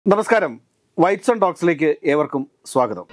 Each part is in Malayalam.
നമസ്കാരം. വൈറ്റ്സ് ഓൺ ടോക്സിലേക്ക് ഏവർക്കും സ്വാഗതം.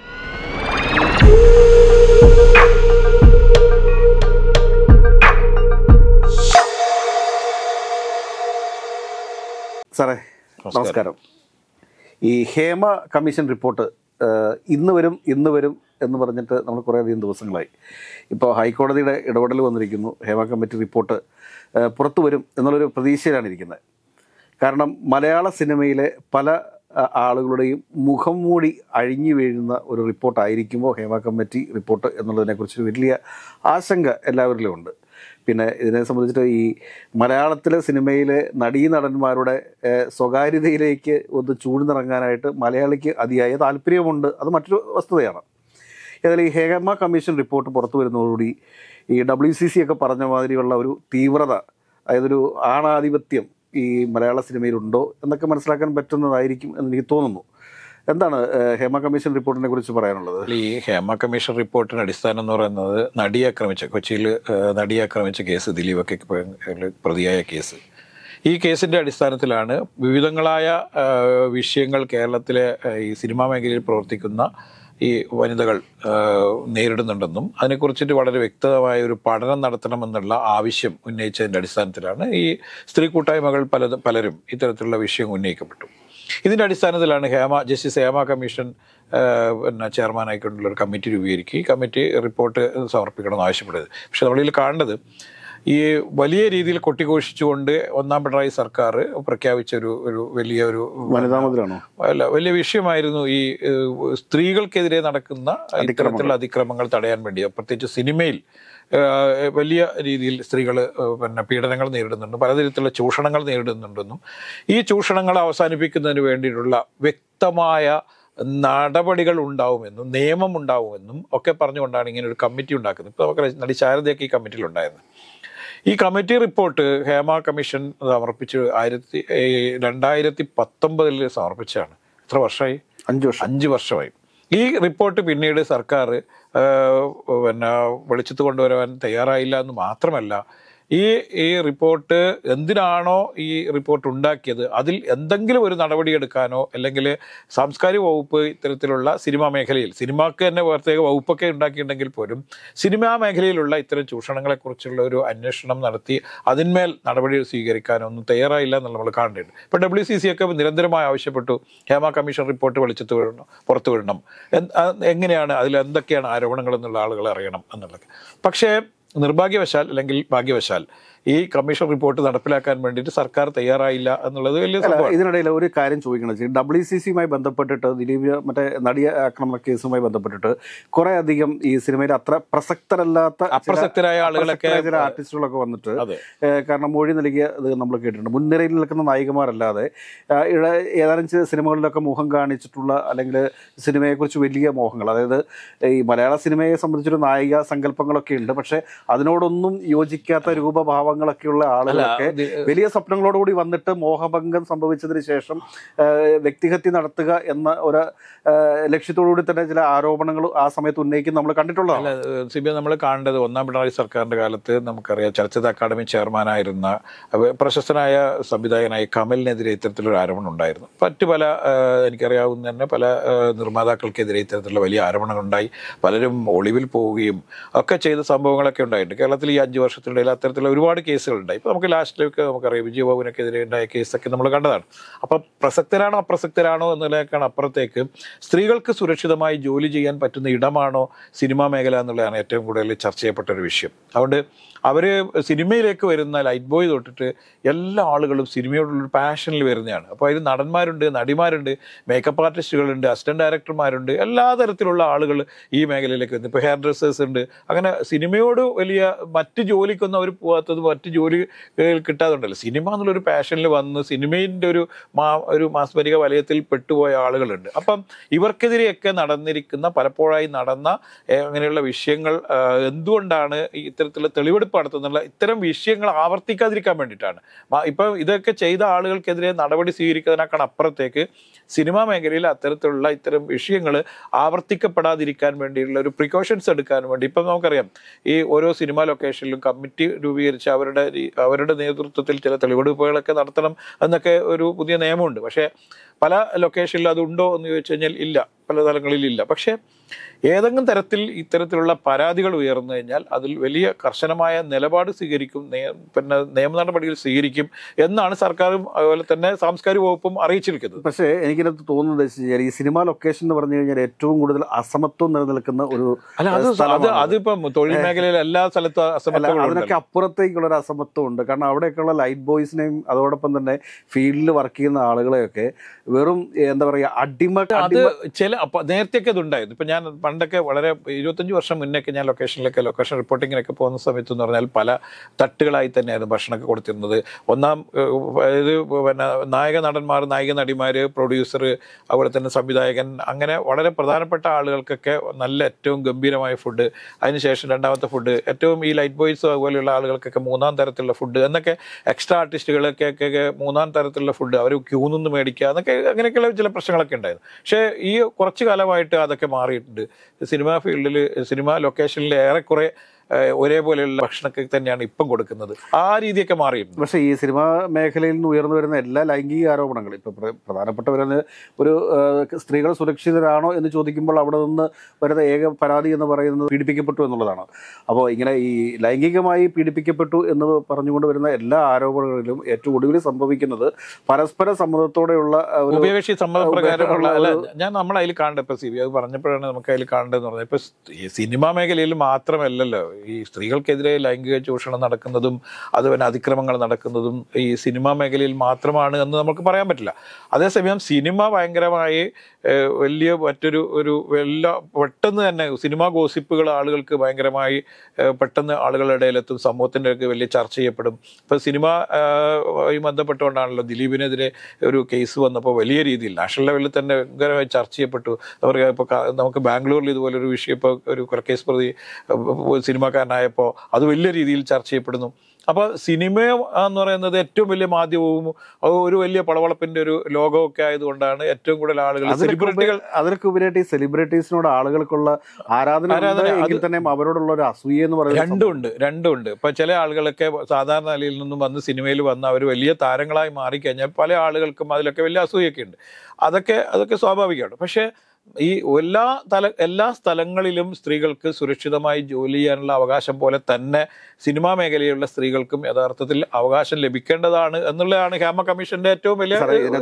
സാറേ നമസ്കാരം. ഈ ഹേമ കമ്മീഷൻ റിപ്പോർട്ട് ഇന്ന് വരും എന്ന് പറഞ്ഞിട്ട് നമ്മൾ കുറേയധികം ദിവസങ്ങളായി. ഇപ്പോൾ ഹൈക്കോടതിയുടെ ഇടപെടൽ വന്നിരിക്കുന്നു. ഹേമ കമ്മിറ്റി റിപ്പോർട്ട് പുറത്തു വരും എന്നുള്ളൊരു പ്രതീക്ഷയിലാണ് ഇരിക്കുന്നത്. കാരണം മലയാള സിനിമയിലെ പല ആളുകളുടെയും മുഖം മൂടി അഴിഞ്ഞു വീഴുന്ന ഒരു റിപ്പോർട്ടായിരിക്കുമ്പോൾ ഹേമ കമ്മിറ്റി റിപ്പോർട്ട് എന്നുള്ളതിനെക്കുറിച്ച് വലിയ ആശങ്ക എല്ലാവരിലും ഉണ്ട്. പിന്നെ ഇതിനെ സംബന്ധിച്ചിട്ട് ഈ മലയാളത്തിലെ സിനിമയിലെ നടീനടന്മാരുടെ സ്വകാര്യതയിലേക്ക് ഒന്ന് ചൂഴ്ന്നിറങ്ങാനായിട്ട് മലയാളിക്ക് അതിയായ താല്പര്യമുണ്ട്. അത് മറ്റൊരു വസ്തുതയാണ്. ഏതായാലും ഈ ഹേമ കമ്മീഷൻ റിപ്പോർട്ട് പുറത്തു വരുന്നതോടുകൂടി ഈ WCC ഒക്കെ പറഞ്ഞ മാതിരിയുള്ള ഒരു തീവ്രത, അതായത് ഒരു ആണാധിപത്യം ഈ മലയാള സിനിമയിലുണ്ടോ എന്നൊക്കെ മനസ്സിലാക്കാൻ പറ്റുന്നതായിരിക്കും എന്ന് എനിക്ക് തോന്നുന്നു. എന്താണ് ഹേമ കമ്മീഷൻ റിപ്പോർട്ടിനെ കുറിച്ച് പറയാനുള്ളത്? ഈ ഹേമ കമ്മീഷൻ റിപ്പോർട്ടിന് അടിസ്ഥാനം എന്ന് പറയുന്നത് കൊച്ചിയിൽ നടിയെ ആക്രമിച്ച കേസ്, ദിലീപൊക്കെ പ്രതിയായ കേസ്. ഈ കേസിൻ്റെ അടിസ്ഥാനത്തിലാണ് വിവിധങ്ങളായ വിഷയങ്ങൾ കേരളത്തിലെ ഈ സിനിമാ മേഖലയിൽ പ്രവർത്തിക്കുന്ന ഈ വനിതകൾ നേരിടുന്നുണ്ടെന്നും അതിനെക്കുറിച്ചിട്ട് വളരെ വ്യക്തമായ ഒരു പഠനം നടത്തണമെന്നുള്ള ആവശ്യം ഉന്നയിച്ചതിൻ്റെ അടിസ്ഥാനത്തിലാണ് ഈ സ്ത്രീ കൂട്ടായ്മകൾ പലരും ഇത്തരത്തിലുള്ള വിഷയം ഉന്നയിക്കപ്പെട്ടു. ഇതിൻ്റെ അടിസ്ഥാനത്തിലാണ് ജസ്റ്റിസ് ഹേമ കമ്മീഷൻ ചെയർമാനായിക്കൊണ്ടുള്ള ഒരു കമ്മിറ്റി രൂപീകരിക്കുക, ഈ കമ്മിറ്റി റിപ്പോർട്ട് സമർപ്പിക്കണമെന്ന് ആവശ്യപ്പെടുന്നത്. പക്ഷെ നമ്മളിൽ കാണേണ്ടത് ഈ വലിയ രീതിയിൽ കൊട്ടിഘോഷിച്ചുകൊണ്ട് ഒന്നാം പിണറായി സർക്കാർ പ്രഖ്യാപിച്ച ഒരു വലിയൊരു വലിയ വിഷയമായിരുന്നു ഈ സ്ത്രീകൾക്കെതിരെ നടക്കുന്ന ഇത്തരത്തിലുള്ള അതിക്രമങ്ങൾ തടയാൻ വേണ്ടി. പ്രത്യേകിച്ച് സിനിമയിൽ വലിയ രീതിയിൽ സ്ത്രീകൾ പീഡനങ്ങൾ നേരിടുന്നുണ്ട്, പലതരത്തിലുള്ള ചൂഷണങ്ങൾ നേരിടുന്നുണ്ടെന്നും ഈ ചൂഷണങ്ങൾ അവസാനിപ്പിക്കുന്നതിന് വേണ്ടിയിട്ടുള്ള വ്യക്തമായ നടപടികൾ ഉണ്ടാവുമെന്നും നിയമം ഉണ്ടാവുമെന്നും ഒക്കെ പറഞ്ഞുകൊണ്ടാണ് ഇങ്ങനെ ഒരു കമ്മിറ്റി ഉണ്ടാക്കുന്നത്. ഇപ്പോൾ നമുക്ക് നടി ശാരദയൊക്കെ ഈ കമ്മിറ്റിയിലുണ്ടായിരുന്നു. ഈ കമ്മിറ്റി റിപ്പോർട്ട് ഹേമ കമ്മീഷൻ സമർപ്പിച്ച് 2019 സമർപ്പിച്ചതാണ്. എത്ര വർഷമായി? 5 വർഷമായി. ഈ റിപ്പോർട്ട് പിന്നീട് സർക്കാർ വെളിച്ചത്ത് കൊണ്ടുവരാൻ തയ്യാറായില്ല എന്ന് മാത്രമല്ല, ഈ റിപ്പോർട്ട് എന്തിനാണോ ഈ റിപ്പോർട്ട് ഉണ്ടാക്കിയത് അതിൽ എന്തെങ്കിലും ഒരു നടപടിയെടുക്കാനോ അല്ലെങ്കിൽ സാംസ്കാരിക വകുപ്പ് ഇത്തരത്തിലുള്ള സിനിമാ മേഖലയിൽ, സിനിമക്ക് തന്നെ പ്രത്യേക വകുപ്പൊക്കെ ഉണ്ടാക്കിയിട്ടുണ്ടെങ്കിൽ പോലും സിനിമാ മേഖലയിലുള്ള ഇത്തരം ചൂഷണങ്ങളെക്കുറിച്ചുള്ള ഒരു അന്വേഷണം നടത്തി അതിന്മേൽ നടപടി സ്വീകരിക്കാനൊന്നും തയ്യാറായില്ല എന്നുള്ള നമ്മൾ കാണേണ്ടത്. ഇപ്പോൾ WCC ഒക്കെ നിരന്തരമായി ആവശ്യപ്പെട്ടു ഹേമ കമ്മീഷൻ റിപ്പോർട്ട് വെളിച്ചത്ത് വിടണം, പുറത്തു വിടണം, എങ്ങനെയാണ് അതിൽ എന്തൊക്കെയാണ് ആരോപണങ്ങൾ എന്നുള്ള ആളുകൾ അറിയണം എന്നുള്ളത്. പക്ഷേ നിർഭാഗ്യവശാൽ അല്ലെങ്കിൽ ഭാഗ്യവശാൽ ഈ കമ്മീഷൻ റിപ്പോർട്ട് നടപ്പിലാക്കാൻ വേണ്ടിയിട്ട് സർക്കാർ തയ്യാറായില്ല എന്നുള്ളത് വലിയ സംഭവമാണ്. ഇതിനിടയിൽ ഒരു കാര്യം ചോദിക്കണമെന്ന് വെച്ചാൽ WCCയുമായി ബന്ധപ്പെട്ടിട്ട് ദിലീപ് മറ്റേ നടിയെ ആക്രമണ കേസുമായി ബന്ധപ്പെട്ടിട്ട് കുറെ അധികം ഈ സിനിമയിൽ അത്ര അപ്രസക്തരായ ആളുകളൊക്കെ ചില ആർട്ടിസ്റ്റുകളൊക്കെ വന്നിട്ട്, കാരണം മൊഴി നൽകിയത് നമ്മൾ കേട്ടിട്ടുണ്ട്. മുൻനിരയിൽ നിൽക്കുന്ന നായികമാരല്ലാതെ ഏതാനും സിനിമകളിലൊക്കെ മുഖം കാണിച്ചിട്ടുള്ള അല്ലെങ്കിൽ സിനിമയെക്കുറിച്ച് വലിയ മോഹങ്ങൾ, അതായത് ഈ മലയാള സിനിമയെ സംബന്ധിച്ചൊരു നായിക സങ്കല്പങ്ങളൊക്കെ ഉണ്ട്, പക്ഷെ അതിനോടൊന്നും യോജിക്കാത്ത രൂപഭാവങ്ങളൊക്കെയുള്ള ആളുകളൊക്കെ വലിയ സ്വപ്നങ്ങളോടുകൂടി വന്നിട്ട് മോഹഭംഗം സംഭവിച്ചതിന് ശേഷം വ്യക്തിഹത്യ നടത്തുക എന്ന ഒരു ലക്ഷ്യത്തോടുകൂടി തന്നെ ചില ആരോപണങ്ങൾ ആ സമയത്ത് ഉന്നയിക്കുന്ന നമ്മൾ കണ്ടിട്ടുള്ളതാണ്. സിബിഐ നമ്മൾ കാണേണ്ടത് ഒന്നാം പിണറായി സർക്കാരിന്റെ കാലത്ത് നമുക്കറിയാം ചലച്ചിത്ര അക്കാദമി ചെയർമാനായിരുന്ന പ്രശസ്തനായ സംവിധായകനായ കമലിനെതിരെ ഇത്തരത്തിലൊരു ആരോപണം ഉണ്ടായിരുന്നു. മറ്റു പല എനിക്കറിയാവുന്ന തന്നെ പല നിർമ്മാതാക്കൾക്കെതിരെ ഇത്തരത്തിലുള്ള വലിയ ആരോപണങ്ങൾ ഉണ്ടായി. പലരും ഒളിവിൽ പോവുകയും ഒക്കെ ചെയ്ത സംഭവങ്ങളൊക്കെ ഉണ്ടായിട്ടുണ്ട്. കേരളത്തിൽ ഈ 5 വർഷത്തിനിടയിൽ അത്തരത്തിലുള്ള ഒരുപാട് കേസുകളുണ്ടായി. ഇപ്പോൾ നമുക്ക് ലാസ്റ്റിലേക്ക് നമുക്കറിയാം വിജയബാബുവിനെതിരെ ഉണ്ടായ കേസൊക്കെ നമ്മൾ കണ്ടതാണ്. അപ്പം പ്രസക്തരാണോ അപ്രസക്തരാണോ എന്നുള്ളതിനേക്കാൾ അപ്പുറത്തേക്ക് സ്ത്രീകൾക്ക് സുരക്ഷിതമായി ജോലി ചെയ്യാൻ പറ്റുന്ന ഇടമാണോ സിനിമാ മേഖല എന്നുള്ളതാണ് ഏറ്റവും കൂടുതൽ ചർച്ച ചെയ്യപ്പെട്ട ഒരു വിഷയം. അതുകൊണ്ട് അവർ സിനിമയിലേക്ക് വരുന്ന ലൈറ്റ് ബോയ് തൊട്ടിട്ട് എല്ലാ ആളുകളും സിനിമയോടുള്ളൊരു പാഷനിൽ വരുന്നതാണ്. അപ്പോൾ അതിൽ നടന്മാരുണ്ട്, നടിമാരുണ്ട്, മേക്കപ്പ് ആർട്ടിസ്റ്റുകളുണ്ട്, അസിസ്റ്റന്റ് ഡയറക്ടർമാരുണ്ട്, എല്ലാ തരത്തിലുള്ള ആളുകൾ ഈ മേഖലയിലേക്ക് വരുന്നു. ഇപ്പോൾ ഹെയർ ഡ്രസ്സേഴ്സ് ഉണ്ട്. അങ്ങനെ സിനിമയോട് വലിയ മറ്റ് ജോലിക്കൊന്നും അവർ പോകാത്തത് മറ്റ് ജോലി കിട്ടാതുണ്ടല്ലോ. സിനിമ എന്നുള്ളൊരു പാഷനിൽ വന്ന് സിനിമേൻ്റെ ഒരു മാസ്മരിക വലയത്തിൽ പെട്ടുപോയ ആളുകളുണ്ട്. അപ്പം ഇവർക്കെതിരെയൊക്കെ പലപ്പോഴായി നടന്ന അങ്ങനെയുള്ള വിഷയങ്ങൾ എന്തുകൊണ്ടാണ് ഇത്തരത്തിലുള്ള തെളിവെടുപ്പ് നടത്തുന്നുള്ള ഇത്തരം വിഷയങ്ങൾ ആവർത്തിക്കാതിരിക്കാൻ വേണ്ടിയിട്ടാണ്. ഇപ്പം ഇതൊക്കെ ചെയ്ത ആളുകൾക്കെതിരെ നടപടി സ്വീകരിക്കുന്നതിനേക്കാൾ അപ്പുറത്തേക്ക് സിനിമാ മേഖലയിൽ അത്തരത്തിലുള്ള ഇത്തരം വിഷയങ്ങൾ ആവർത്തിക്കപ്പെടാതിരിക്കാൻ വേണ്ടിയുള്ള ഒരു പ്രിക്കോഷൻസ് എടുക്കാൻ വേണ്ടി ഇപ്പം നമുക്കറിയാം ഈ ഓരോ സിനിമാ ലൊക്കേഷനിലും കമ്മിറ്റി രൂപീകരിച്ച് അവരുടെ നേതൃത്വത്തിൽ ചില തെളിവെടുപ്പുകളൊക്കെ നടത്തണം എന്നൊക്കെ ഒരു പുതിയ നിയമമുണ്ട്. പക്ഷേ പല ലൊക്കേഷനിലും അതുണ്ടോ എന്ന് ചോദിച്ചു കഴിഞ്ഞാൽ ഇല്ല, പല തലങ്ങളിലില്ല. പക്ഷേ ഏതെങ്കിലും തരത്തിൽ ഇത്തരത്തിലുള്ള പരാതികൾ ഉയർന്നു കഴിഞ്ഞാൽ അതിൽ വലിയ കർശനമായ നിലപാട് സ്വീകരിക്കും, പിന്നെ നിയമ നടപടികൾ സ്വീകരിക്കും എന്നാണ് സർക്കാരും അതുപോലെ തന്നെ സാംസ്കാരിക വകുപ്പും അറിയിച്ചിരിക്കുന്നത്. പക്ഷേ എനിക്കിനകത്ത് തോന്നുന്നത് വെച്ചാൽ ഈ സിനിമാ ലൊക്കേഷൻ എന്ന് പറഞ്ഞു കഴിഞ്ഞാൽ ഏറ്റവും കൂടുതൽ അസമത്വം നിലനിൽക്കുന്ന ഒരു അതിപ്പം തൊഴിൽ മേഖലയിൽ എല്ലാ സ്ഥലത്തും അസമത്വം, അതിനൊക്കെ അപ്പുറത്തേക്കുള്ള ഒരു അസമത്വം ഉണ്ട്. കാരണം അവിടെയൊക്കെയുള്ള ലൈറ്റ് ബോയ്സിനെയും അതോടൊപ്പം തന്നെ ഫീൽഡിൽ വർക്ക് ചെയ്യുന്ന ആളുകളെയൊക്കെ വെറും എന്താ പറയുക അത് ചില നേരത്തെയൊക്കെ ഇതുണ്ടായിരുന്നു. ഇപ്പം ഞാൻ പണ്ടൊക്കെ വളരെ 25 വർഷം മുന്നേക്ക് ഞാൻ ലൊക്കേഷൻ റിപ്പോർട്ടിങ്ങിനൊക്കെ പോകുന്ന സമയത്ത് എന്ന് പറഞ്ഞാൽ പല തട്ടുകളായി തന്നെയായിരുന്നു ഭക്ഷണമൊക്കെ കൊടുത്തിരുന്നത്. ഇത് പിന്നെ നായിക നടിമാർ, പ്രൊഡ്യൂസർ, അതുപോലെ തന്നെ സംവിധായകൻ, അങ്ങനെ വളരെ പ്രധാനപ്പെട്ട ആളുകൾക്കൊക്കെ നല്ല ഏറ്റവും ഗംഭീരമായ ഫുഡ്, അതിനുശേഷം രണ്ടാമത്തെ ഫുഡ്, ഏറ്റവും ഈ ലൈറ്റ് ബോയ്സ് അതുപോലെയുള്ള ആളുകൾക്കൊക്കെ മൂന്നാം തരത്തിലുള്ള ഫുഡ് എന്നൊക്കെ, എക്സ്ട്രാ ആർട്ടിസ്റ്റുകൾക്കൊക്കെ മൂന്നാം തരത്തിലുള്ള ഫുഡ് അവർ ക്യൂ നിന്ന് മേടിക്കുക എന്നൊക്കെ, അങ്ങനെയൊക്കെയുള്ള ചില പ്രശ്നങ്ങളൊക്കെ ഉണ്ടായിരുന്നു. പക്ഷേ ഈ കുറച്ചു കാലമായിട്ട് അതൊക്കെ മാറിയിട്ടുണ്ട്. സിനിമാ ഫീൽഡിൽ, സിനിമാ ലൊക്കേഷനിൽ ഏറെക്കുറെ ഒരേപോലെയുള്ള ഭക്ഷണമൊക്കെ തന്നെയാണ് ഇപ്പം കൊടുക്കുന്നത്. ആ രീതിയൊക്കെ മാറിയിട്ടുണ്ട്. പക്ഷേ ഈ സിനിമാ മേഖലയിൽ നിന്ന് ഉയർന്നു വരുന്ന എല്ലാ ലൈംഗിക ആരോപണങ്ങളും ഇപ്പോൾ പ്രധാനപ്പെട്ടവരെന്ന് ഒരു സ്ത്രീകൾ സുരക്ഷിതരാണോ എന്ന് ചോദിക്കുമ്പോൾ അവിടെ നിന്ന് വരുന്ന ഏക പരാതി എന്ന് പറയുന്നത് പീഡിപ്പിക്കപ്പെട്ടു എന്നുള്ളതാണ്. അപ്പോൾ ഇങ്ങനെ ഈ ലൈംഗികമായി പീഡിപ്പിക്കപ്പെട്ടു എന്ന് പറഞ്ഞുകൊണ്ട് വരുന്ന എല്ലാ ആരോപണങ്ങളിലും ഏറ്റവും ഒടുവിൽ സംഭവിക്കുന്നത് പരസ്പര സമ്മതത്തോടെയുള്ള ഉഭയകക്ഷി സമ്മതപ്രകാരമുള്ള നമ്മൾ അതിൽ കാണേണ്ടത്. ഇപ്പോൾ സി ബി അത് പറഞ്ഞപ്പോഴാണ് നമുക്ക് അതിൽ കാണേണ്ടതെന്ന് പറഞ്ഞാൽ, ഇപ്പോൾ ഈ സിനിമാ മേഖലയിൽ മാത്രമല്ലല്ലോ ഈ സ്ത്രീകൾക്കെതിരെ ലൈംഗിക ചൂഷണം നടക്കുന്നതും അതുപോലെ അതിക്രമങ്ങൾ നടക്കുന്നതും ഈ സിനിമാ മേഖലയിൽ മാത്രമാണ് എന്ന് നമുക്ക് പറയാൻ പറ്റില്ല. അതേസമയം സിനിമ ഭയങ്കരമായി വലിയ പെട്ടെന്ന് തന്നെ സിനിമാ ഗോസിപ്പുകൾ ആളുകൾക്ക് ഭയങ്കരമായി പെട്ടെന്ന് ആളുകളുടെ ഇടയിലെത്തും, സമൂഹത്തിൻ്റെ ഒക്കെ വലിയ ചർച്ച ചെയ്യപ്പെടും. ഇപ്പോൾ സിനിമയുമായി ബന്ധപ്പെട്ടുകൊണ്ടാണല്ലോ ദിലീപിനെതിരെ ഒരു കേസ് വന്നപ്പോൾ വലിയ രീതിയിൽ നാഷണൽ ലെവലിൽ തന്നെ ഭയങ്കരമായി ചർച്ച ചെയ്യപ്പെട്ടു. ഇപ്പോൾ നമുക്ക് ബാംഗ്ലൂരിൽ ഇതുപോലൊരു വിഷയം, ഇപ്പോൾ ഒരു കൊലക്കേസ് പ്രതി സിനിമാക്കാരനായപ്പോൾ അത് വലിയ രീതിയിൽ ചർച്ച ചെയ്യപ്പെടുന്നു. അപ്പോൾ സിനിമ എന്ന് പറയുന്നത് ഏറ്റവും വലിയ മാധ്യമവും ഒരു വലിയ പളവളപ്പിന്റെ ഒരു ലോകമൊക്കെ ആയതുകൊണ്ടാണ് ഏറ്റവും കൂടുതൽ ആളുകൾ, സെലിബ്രിറ്റികൾ, അതിനൊക്കെ ഉപരിയായിട്ട് ഈ സെലിബ്രിറ്റീസിനോട് ആളുകൾക്കുള്ള ആരാധന തന്നെ അവരോടുള്ള ഒരു അസൂയ എന്ന് പറയുന്നത് രണ്ടുണ്ട്. ഇപ്പൊ ചില ആളുകളൊക്കെ സാധാരണ നിലയിൽ നിന്നും വന്ന് സിനിമയിൽ വന്ന് അവർ വലിയ താരങ്ങളായി മാറിക്കഴിഞ്ഞാൽ പല ആളുകൾക്കും അതിലൊക്കെ വലിയ അസൂയൊക്കെ ഉണ്ട്. അതൊക്കെ സ്വാഭാവികമാണ്. പക്ഷേ ഈ എല്ലാ സ്ഥലങ്ങളിലും സ്ത്രീകൾക്ക് സുരക്ഷിതമായി ജോലി ചെയ്യാനുള്ള അവകാശം പോലെ തന്നെ സിനിമാ മേഖലയിലുള്ള സ്ത്രീകൾക്കും യഥാർത്ഥത്തിൽ അവകാശം ലഭിക്കേണ്ടതാണ് എന്നുള്ളതാണ് ഹേമ കമ്മീഷന്റെ ഏറ്റവും വലിയ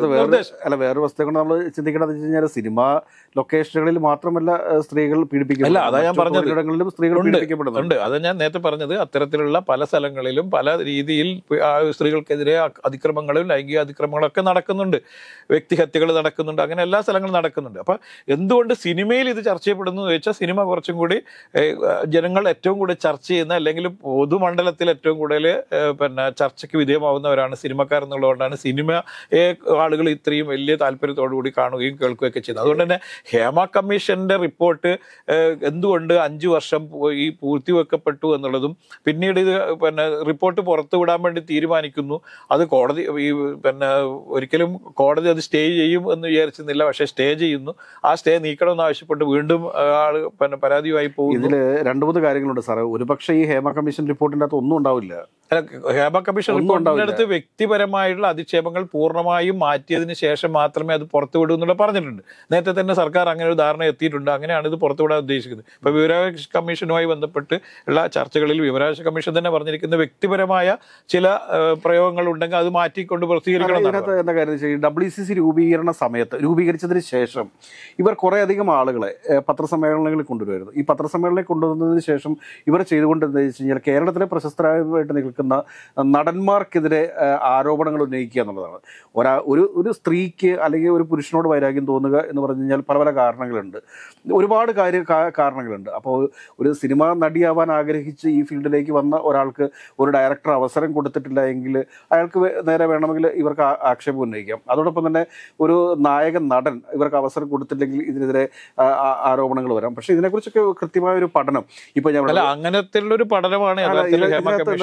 വേറൊരു വസ്തുത കൊണ്ട് നമ്മൾ ചിന്തിക്കേണ്ടത് വെച്ച് കഴിഞ്ഞാൽ സിനിമാ ലൊക്കേഷനുകളിൽ മാത്രമല്ല സ്ത്രീകൾ പീഡിപ്പിക്കുന്നില്ല. അതാ ഞാൻ പറഞ്ഞത്, സ്ത്രീകൾ പീഡിപ്പിക്കപ്പെടുന്നുണ്ട്. അത് ഞാൻ നേരത്തെ പറഞ്ഞത്, അത്തരത്തിലുള്ള പല സ്ഥലങ്ങളിലും പല രീതിയിൽ സ്ത്രീകൾക്കെതിരെ അതിക്രമങ്ങളും ലൈംഗിക അതിക്രമങ്ങളും ഒക്കെ നടക്കുന്നുണ്ട്, വ്യക്തിഹത്യകൾ നടക്കുന്നുണ്ട്, അങ്ങനെ എല്ലാ സ്ഥലങ്ങളും നടക്കുന്നുണ്ട്. അപ്പൊ എന്തുകൊണ്ട് സിനിമയിൽ ഇത് ചർച്ച ചെയ്യപ്പെടുന്നു എന്ന് ചോദിച്ചാൽ, സിനിമ കുറച്ചും കൂടി ജനങ്ങൾ ഏറ്റവും കൂടുതൽ ചർച്ച ചെയ്യുന്ന, അല്ലെങ്കിൽ പൊതുമണ്ഡലത്തിൽ ഏറ്റവും കൂടുതൽ ചർച്ചയ്ക്ക് വിധേയമാവുന്നവരാണ് സിനിമക്കാർ എന്നുള്ളതുകൊണ്ടാണ് സിനിമയെ ആളുകൾ ഇത്രയും വലിയ താല്പര്യത്തോടു കൂടി കാണുകയും കേൾക്കുകയൊക്കെ ചെയ്യുന്നത്. അതുകൊണ്ട് തന്നെ ഹേമ കമ്മീഷന്റെ റിപ്പോർട്ട് എന്തുകൊണ്ട് 5 വർഷം ഈ പൂർത്തിവെക്കപ്പെട്ടു എന്നുള്ളതും, പിന്നീട് ഇത് റിപ്പോർട്ട് പുറത്തുവിടാൻ വേണ്ടി തീരുമാനിക്കുന്നു, അത് കോടതി ഒരിക്കലും കോടതി അത് സ്റ്റേ ചെയ്യും എന്ന് വിചാരിച്ചിരുന്നില്ല, പക്ഷെ സ്റ്റേ ചെയ്യുന്നു. ആ സ്റ്റേ നീക്കണമെന്ന് ആവശ്യപ്പെട്ട് വീണ്ടും ആള് പരാതിയുമായി പോകും. ഇതില് 2-3 കാര്യങ്ങളുണ്ട് സാറേ. ഒരുപക്ഷെ ഈ ഹേമ കമ്മീഷൻ റിപ്പോർട്ടിന്റെ അകത്ത് ഒന്നും ഉണ്ടാവില്ല. ഹേമ കമ്മീഷൻ റിപ്പോർട്ടിന്റെ അടുത്ത് വ്യക്തിപരമായിട്ടുള്ള അധിക്ഷേപങ്ങൾ പൂർണ്ണമായും മാറ്റിയതിന് ശേഷം മാത്രമേ അത് പുറത്തുവിടൂ എന്നുള്ള പറഞ്ഞിട്ടുണ്ട്. നേരത്തെ തന്നെ സർക്കാർ അങ്ങനെ ഒരു ധാരണ എത്തിയിട്ടുണ്ട്. അങ്ങനെയാണ് ഇത് പുറത്തുവിടാൻ ഉദ്ദേശിക്കുന്നത്. ഇപ്പൊ വിവരാവകാശ കമ്മീഷനുമായി ബന്ധപ്പെട്ട് ഉള്ള ചർച്ചകളിൽ വിവരാവകാശ കമ്മീഷൻ തന്നെ പറഞ്ഞിരിക്കുന്ന വ്യക്തിപരമായ ചില പ്രയോഗങ്ങൾ ഉണ്ടെങ്കിൽ അത് മാറ്റിക്കൊണ്ട് പ്രസിദ്ധീകരിക്കണം. എന്താ കാര്യം, WCC രൂപീകരിച്ചതിന് ശേഷം ഇവർ കുറേ അധികം ആളുകളെ പത്രസമ്മേളനങ്ങളിൽ കൊണ്ടുവരുമായിരുന്നു. ഈ പത്രസമ്മേളനങ്ങളിൽ കൊണ്ടുവന്നതിന് ശേഷം ഇവർ ചെയ്തുകൊണ്ടെന്ന് വെച്ച് കഴിഞ്ഞാൽ കേരളത്തിലെ പ്രശസ്തരായിട്ട് നിൽക്കുന്ന നടന്മാർക്കെതിരെ ആരോപണങ്ങൾ ഉന്നയിക്കുക എന്നുള്ളതാണ്. ഒരു സ്ത്രീക്ക് അല്ലെങ്കിൽ ഒരു പുരുഷനോട് വൈരാഗ്യം തോന്നുക എന്ന് പറഞ്ഞു കഴിഞ്ഞാൽ പല കാരണങ്ങളുണ്ട്, ഒരുപാട് കാരണങ്ങളുണ്ട്. അപ്പോൾ ഒരു സിനിമാ നടിയാവാൻ ആഗ്രഹിച്ച് ഈ ഫീൽഡിലേക്ക് വന്ന ഒരാൾക്ക് ഒരു ഡയറക്ടർ അവസരം കൊടുത്തിട്ടില്ല എങ്കിൽ അയാൾക്ക് നേരെ വേണമെങ്കിൽ ഇവർക്ക് ആക്ഷേപം ഉന്നയിക്കാം. അതോടൊപ്പം തന്നെ ഒരു നടൻ ഇവർക്ക് അവസരം കൊടുത്തില്ലെങ്കിൽ ഇതിനെതിരെ ആരോപണങ്ങൾ വരാം. പക്ഷെ ഇതിനെക്കുറിച്ചൊക്കെ കൃത്യമായ ഒരു പഠനം ഇപ്പൊ ഞാൻ അങ്ങനത്തെ ഒരു പഠനമാണ്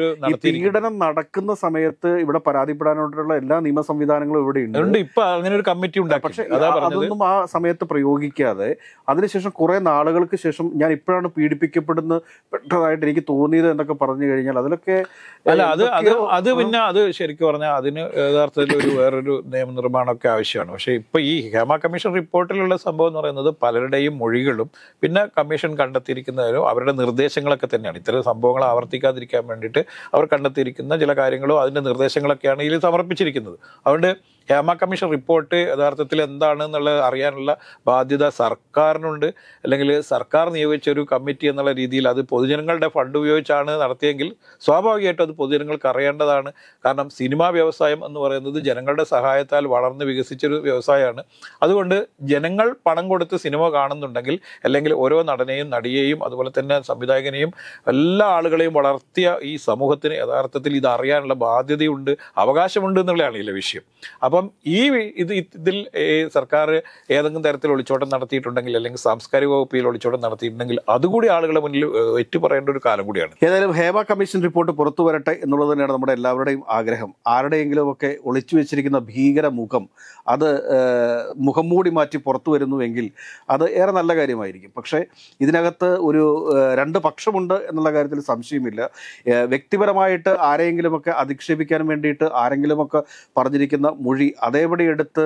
അവർ ഈ പീഡനം നടക്കുന്ന സമയത്ത് ഇവിടെ പരാതിപ്പെടാനായിട്ടുള്ള എല്ലാ നിയമ സംവിധാനങ്ങളും ഇവിടെ ഉണ്ട്. അതുകൊണ്ട് ഇപ്പൊ അങ്ങനെ ഒരു കമ്മിറ്റി ഉണ്ടാക്കി. പക്ഷെ അതൊന്നും ആ സമയത്ത് പ്രയോഗിക്കാതെ അതിനുശേഷം കുറെ നാളുകൾക്ക് ശേഷം ഞാൻ ഇപ്പോഴാണ് പീഡിപ്പിക്കപ്പെട്ടതായിട്ട് എനിക്ക് തോന്നിയത് എന്നൊക്കെ പറഞ്ഞു കഴിഞ്ഞാൽ അതിലൊക്കെ അല്ല അത് പിന്നെ അത് ശരിക്കും പറഞ്ഞാൽ അതിന് യഥാർത്ഥത്തിൽ വേറൊരു നിയമനിർമ്മാണമൊക്കെ ആവശ്യമാണ്. പക്ഷെ ഇപ്പൊ ഈ ഹേമ കമ്മീഷൻ റിപ്പോർട്ടിലുള്ള സംഭവം എന്ന് പറയുന്നത് പലരുടെയും മൊഴികളും പിന്നെ കമ്മീഷൻ കണ്ടെത്തിയിരിക്കുന്നതിലും അവരുടെ നിർദ്ദേശങ്ങളൊക്കെ തന്നെയാണ്. ഇത്തരം സംഭവങ്ങൾ ആവർത്തിക്കാതിരിക്കാൻ വേണ്ടിയിട്ട് അവർ കണ്ടെത്തിയിരിക്കുന്ന ചില കാര്യങ്ങളോ അതിന്റെ നിർദ്ദേശങ്ങളൊക്കെയാണ് ഇതിൽ സമർപ്പിച്ചിരിക്കുന്നത്. അതുകൊണ്ട് ഹേമ കമ്മീഷൻ റിപ്പോർട്ട് യഥാർത്ഥത്തിൽ എന്താണെന്നുള്ളത് അറിയാനുള്ള ബാധ്യത സർക്കാരിനുണ്ട്. അല്ലെങ്കിൽ സർക്കാർ നിയോഗിച്ച ഒരു കമ്മിറ്റി എന്നുള്ള രീതിയിൽ അത് പൊതുജനങ്ങളുടെ ഫണ്ട് ഉപയോഗിച്ചാണ് നടത്തിയെങ്കിൽ സ്വാഭാവികമായിട്ടും അത് പൊതുജനങ്ങൾക്ക് അറിയേണ്ടതാണ്. കാരണം സിനിമാ വ്യവസായം എന്ന് പറയുന്നത് ജനങ്ങളുടെ സഹായത്താൽ വളർന്ന് വികസിച്ചൊരു വ്യവസായമാണ്. അതുകൊണ്ട് ജനങ്ങൾ പണം കൊടുത്ത് സിനിമ കാണുന്നുണ്ടെങ്കിൽ അല്ലെങ്കിൽ ഓരോ നടനെയും നടിയെയും അതുപോലെ തന്നെ സംവിധായകനെയും എല്ലാ ആളുകളെയും വളർത്തിയ ഈ സമൂഹത്തിന് യഥാർത്ഥത്തിൽ ഇത് അറിയാനുള്ള ബാധ്യതയുണ്ട്, അവകാശമുണ്ട് എന്നുള്ളതാണ് ഇതിലെ വിഷയം. അപ്പം ഇതിൽ സർക്കാർ ഏതെങ്കിലും തരത്തിൽ ഒളിച്ചോട്ടം നടത്തിയിട്ടുണ്ടെങ്കിൽ അല്ലെങ്കിൽ സാംസ്കാരിക വകുപ്പിൽ ഒളിച്ചോട്ടം നടത്തിയിട്ടുണ്ടെങ്കിൽ അതുകൂടി ആളുകളുടെ മുന്നിൽ ഏറ്റുപറയേണ്ട ഒരു കാലം കൂടിയാണ്. ഏതായാലും ഹേമ കമ്മീഷൻ റിപ്പോർട്ട് പുറത്തു വരട്ടെ എന്നുള്ളത് തന്നെയാണ് നമ്മുടെ എല്ലാവരുടെയും ആഗ്രഹം. ആരുടെയെങ്കിലും ഒക്കെ ഒളിച്ചു വെച്ചിരിക്കുന്ന ഭീകര മുഖം അത് മുഖം മൂടി മാറ്റി പുറത്തു വരുന്നുവെങ്കിൽ അത് ഏറെ നല്ല കാര്യമായിരിക്കും. പക്ഷേ ഇതിനകത്ത് ഒരു രണ്ട് പക്ഷമുണ്ട് എന്നുള്ള കാര്യത്തിൽ സംശയമില്ല. വ്യക്തിപരമായിട്ട് ആരെങ്കിലുമൊക്കെ അധിക്ഷേപിക്കാൻ വേണ്ടിയിട്ട് ആരെങ്കിലുമൊക്കെ പറഞ്ഞിരിക്കുന്ന മൊഴി അതേപടി എടുത്ത്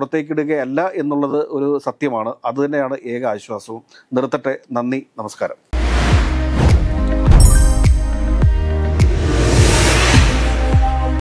പുറത്തേക്കിടുകയല്ല എന്നുള്ളത് ഒരു സത്യമാണ്. അതുതന്നെയാണ് ഏക ആശ്വാസവും. നിർത്തട്ടെ. നന്ദി, നമസ്കാരം.